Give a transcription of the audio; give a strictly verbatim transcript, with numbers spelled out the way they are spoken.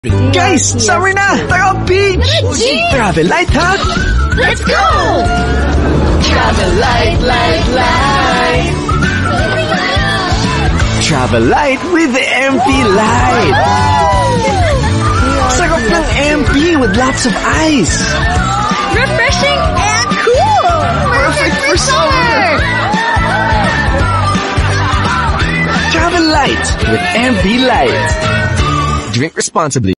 Guys, summer na! Tara beach! Travel light, ha? Let's go! Travel light, light, light! Travel light with the M P Light! Sarap ng M P with lots of ice! Refreshing and cool! Perfect for summer! Travel light with M P Light! Drink responsibly.